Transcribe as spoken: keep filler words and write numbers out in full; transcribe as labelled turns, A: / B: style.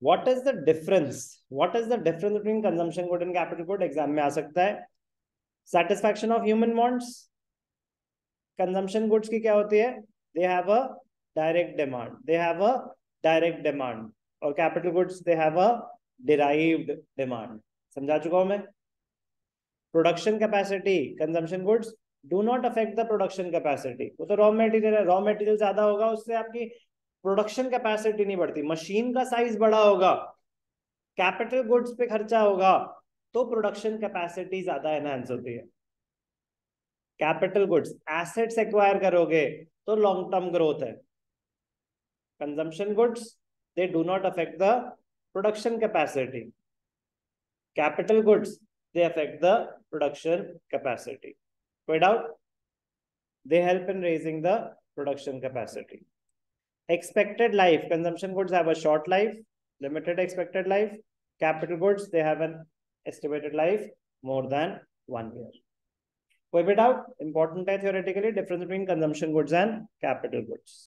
A: What is the difference what is the difference between consumption good and capital good? Exam में आ सकता है. Satisfaction of human wants. Consumption goods की क्या होती है? They have a direct demand they have a direct demand और capital goods they have a derived demand. समझा चुका हूं मैं. Production capacity, consumption goods do not affect the production capacity. वो तो रॉ मटेरियल है, रॉ मटेरियल ज्यादा होगा उससे आपकी प्रोडक्शन कैपेसिटी नहीं बढ़ती. मशीन का साइज बड़ा होगा, कैपिटल गुड्स पे खर्चा होगा, तो प्रोडक्शन कैपेसिटी ज्यादा एनहांस होती है. कैपिटल गुड्स एसेट्स एक्वायर करोगे तो लॉन्ग टर्म ग्रोथ है. Consumption goods they do not affect the production capacity. Capital goods they affect the production capacity. कोई doubt? They help in raising the production capacity. Expected life, consumption goods have a short life, limited expected life. Capital goods, they have an estimated life more than one year. कोई भी doubt? Important है theoretically difference between consumption goods and capital goods.